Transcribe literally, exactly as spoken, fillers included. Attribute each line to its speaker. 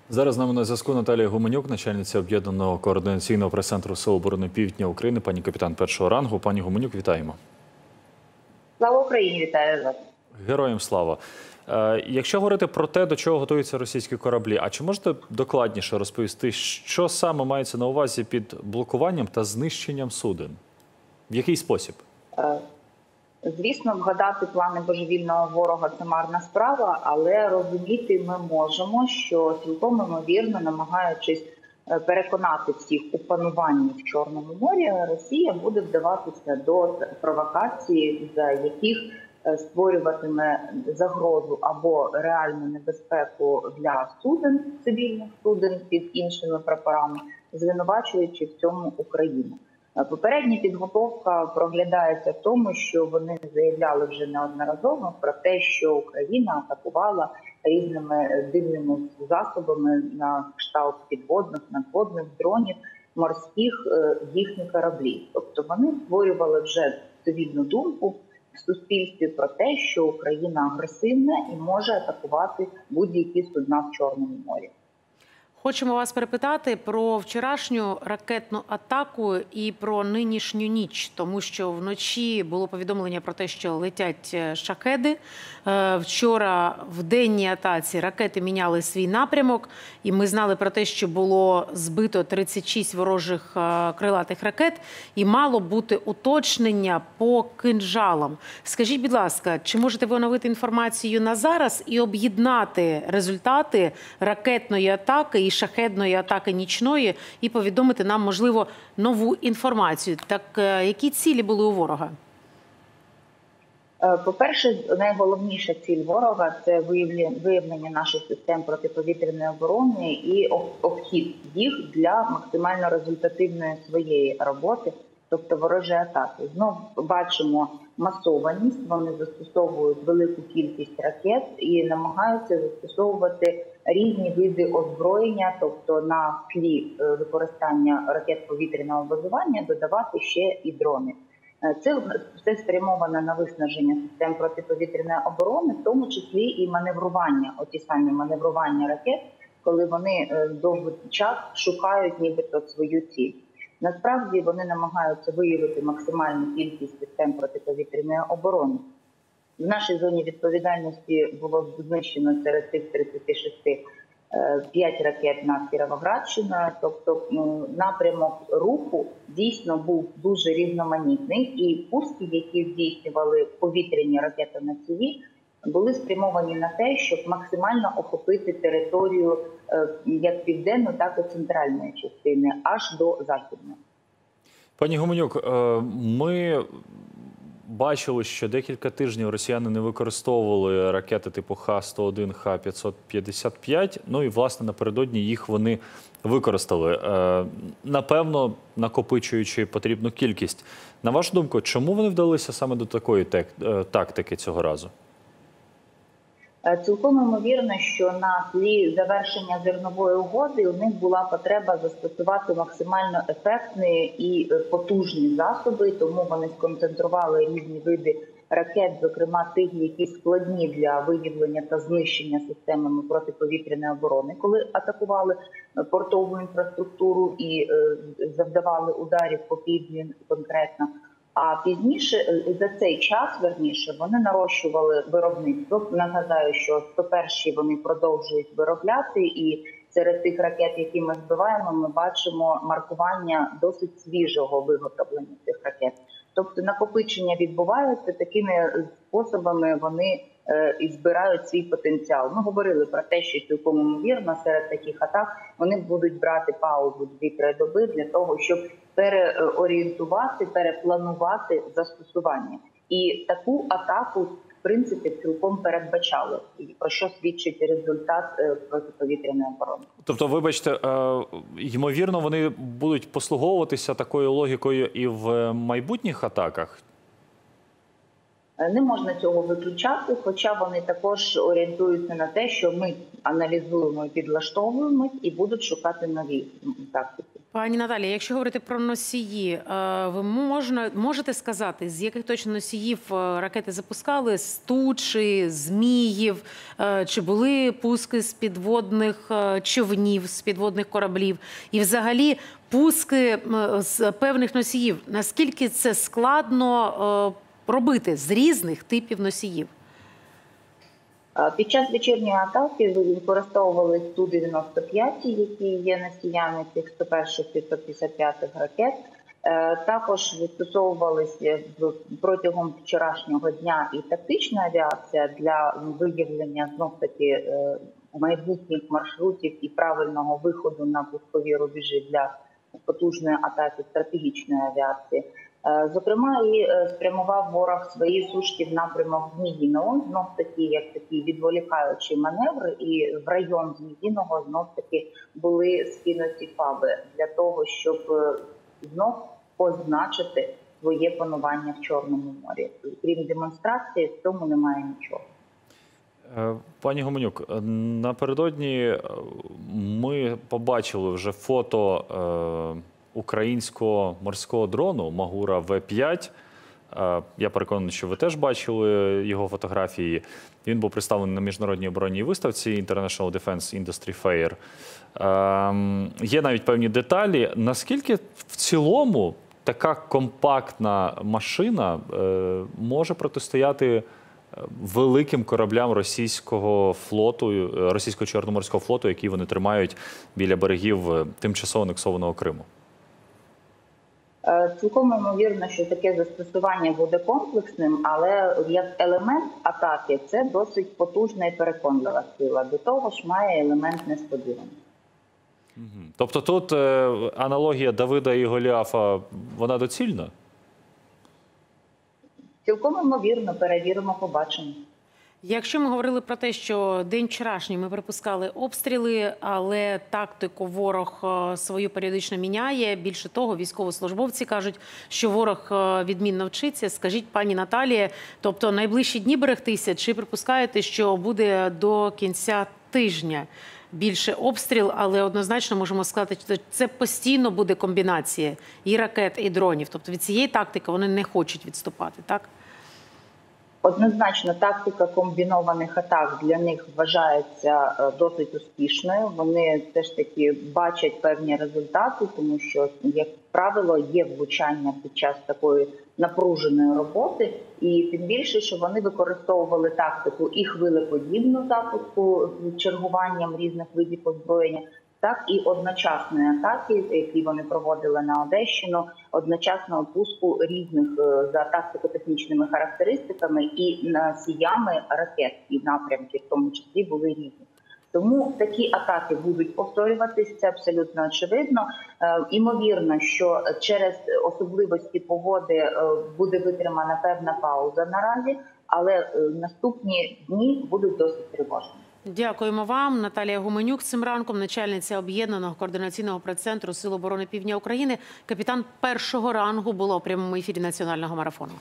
Speaker 1: Зараз з нами на зв'язку Наталія Гуменюк, начальниця Об'єднаного координаційного прес-центру Сил оборони Півдня України, пані капітан першого рангу. Пані Гуменюк, вітаємо.
Speaker 2: Слава Україні, вітаю вас.
Speaker 1: Героям слава. Е, якщо говорити про те, до чого готуються російські кораблі, а чи можете докладніше розповісти, що саме мається на увазі під блокуванням та знищенням суден? В який спосіб?
Speaker 2: Е, Звісно, вгадати плани божевільного ворога – це марна справа, але розуміти ми можемо, що цілком ймовірно, намагаючись переконати всіх у пануванні в Чорному морі, Росія буде вдаватися до провокацій, за яких створюватиме загрозу або реальну небезпеку для суден, цивільних суден під іншими прапорами, звинувачуючи в цьому Україну. Попередня підготовка проглядається в тому, що вони заявляли вже неодноразово про те, що Україна атакувала різними дивними засобами на кшталт підводних, надводних дронів, морських їхні кораблі. Тобто вони створювали вже цивільну думку в суспільстві про те, що Україна агресивна і може атакувати будь-які судна в Чорному морі.
Speaker 3: Хочемо вас перепитати про вчорашню ракетну атаку і про нинішню ніч, тому що вночі було повідомлення про те, що летять шахеди. Вчора в денній атаці ракети міняли свій напрямок, і ми знали про те, що було збито тридцять шість ворожих крилатих ракет, і мало бути уточнення по кинжалам. Скажіть, будь ласка, чи можете ви оновити інформацію на зараз і об'єднати результати ракетної атаки і шахедної атаки нічної і повідомити нам, можливо, нову інформацію? Так які цілі були у ворога?
Speaker 2: По-перше, найголовніша ціль ворога – це виявлення наших систем протиповітряної оборони і обхід їх для максимально результативної своєї роботи, тобто ворожі атаки. Знову бачимо масованість, вони застосовують велику кількість ракет і намагаються застосовувати різні види озброєння, тобто на тлі використання ракет повітряного базування додавати ще і дрони. Це все спрямовано на виснаження систем протиповітряної оборони, в тому числі і маневрування, оті самі маневрування ракет, коли вони довгий час шукають нібито свою ціль. Насправді вони намагаються виявити максимальну кількість систем протиповітряної оборони. В нашій зоні відповідальності було знищено серед цих тридцяти шести п'ять ракет над Кіровоградщиною, тобто напрямок руху дійсно був дуже різноманітний, і пуски, які здійснювали повітряні ракетоносії, були спрямовані на те, щоб максимально охопити територію як південну, так і центральної частини, аж до західної.
Speaker 1: Пані Гуменюк, ми бачили, що декілька тижнів росіяни не використовували ракети типу Х сто один, Х п'ятсот п'ятдесят п'ять, ну і, власне, напередодні їх вони використали, напевно, накопичуючи потрібну кількість. На вашу думку, чому вони вдалися саме до такої тактики цього разу?
Speaker 2: Цілком ймовірно, що на тлі завершення зернової угоди у них була потреба застосувати максимально ефектні і потужні засоби, тому вони сконцентрували різні види ракет, зокрема тих, які складні для виявлення та знищення системами протиповітряної оборони, коли атакували портову інфраструктуру і завдавали ударів по півдню конкретно. А пізніше, за цей час, верніше, вони нарощували виробництво. Нагадаю, що сто перші вони продовжують виробляти, і серед тих ракет, які ми збиваємо, ми бачимо маркування досить свіжого виготовлення цих ракет. Тобто накопичення відбувається, такими способами вони е, і збирають свій потенціал. Ми говорили про те, що цілком ймовірно серед таких атак вони будуть брати паузу дві-три доби для того, щоб переорієнтувати, перепланувати застосування. І таку атаку, в принципі, цілком передбачали, про що свідчить результат протиповітряної оборони.
Speaker 1: Тобто, вибачте, ймовірно, вони будуть послуговуватися такою логікою і в майбутніх атаках?
Speaker 2: Не можна цього виключати, хоча вони також орієнтуються на те, що ми аналізуємо і підлаштовуємо, і будуть шукати нові тактики.
Speaker 3: Пані Наталія, якщо говорити про носії, е, ви можна, можете сказати, з яких точно носіїв е, ракети запускали? З Тучі, Зміїв? Е, Чи були пуски з підводних е, човнів, з підводних кораблів? І взагалі пуски м, з певних носіїв. Наскільки це складно е, робити з різних типів носіїв?
Speaker 2: Під час вечірньої атаки використовували Ту дев'яносто п'ять, які є носіями цих сто перших - сто п'ятдесят п'ятих ракет. Також застосовувалися протягом вчорашнього дня і тактична авіація для виявлення знов-таки майбутніх маршрутів і правильного виходу на пускові рубежі для потужної атаки стратегічної авіації. Зокрема, і спрямував ворог свої сушки в напрямок Зміїного, знов таки як такий відволікаючий маневр, і в район Зміїного знов таки були скинуті фаби для того, щоб знов позначити своє панування в Чорному морі. Крім демонстрації, в цьому немає нічого.
Speaker 1: Пані Гуменюк, напередодні ми побачили вже фото українського морського дрону Магура В п'ять. Я переконаний, що ви теж бачили його фотографії. Він був представлений на міжнародній оборонній виставці International Defense Industry Fair. Є навіть певні деталі. Наскільки в цілому така компактна машина може протистояти великим кораблям російського флоту, російського Чорноморського флоту, які вони тримають біля берегів тимчасово анексованого Криму?
Speaker 2: Цілком ймовірно, що таке застосування буде комплексним, але як елемент атаки це досить потужна і переконлива сила. До того ж має елемент несподіваності.
Speaker 1: Тобто тут аналогія Давида і Голіафа, вона доцільна?
Speaker 2: Цілком ймовірно, перевіримо, побачимо.
Speaker 3: Якщо ми говорили про те, що день вчорашній ми припускали обстріли, але тактику ворог свою періодично міняє. Більше того, військовослужбовці кажуть, що ворог відмінно вчиться. Скажіть, пані Наталія, тобто найближчі дні берегтися, чи припускаєте, що буде до кінця тижня більше обстріл, але однозначно можемо сказати, що це постійно буде комбінація і ракет, і дронів. Тобто від цієї тактики вони не хочуть відступати, так?
Speaker 2: Однозначно, тактика комбінованих атак для них вважається досить успішною. Вони все ж таки бачать певні результати, тому що, як правило, є влучання під час такої напруженої роботи. І тим більше, що вони використовували тактику і хвилеподібну запуску з чергуванням різних видів озброєння, так і одночасної атаки, які вони проводили на Одещину, одночасного пуску різних за тактико-технічними характеристиками і носіями ракет і напрямки, в тому числі, були різні. Тому такі атаки будуть повторюватись, це абсолютно очевидно. Імовірно, що через особливості погоди буде витримана певна пауза наразі, але наступні дні будуть досить тривожні.
Speaker 3: Дякуємо вам. Наталія Гуменюк цим ранком, начальниця Об'єднаного координаційного прес-центру Сил оборони Півдня України, капітан першого рангу, була у прямому ефірі національного марафону.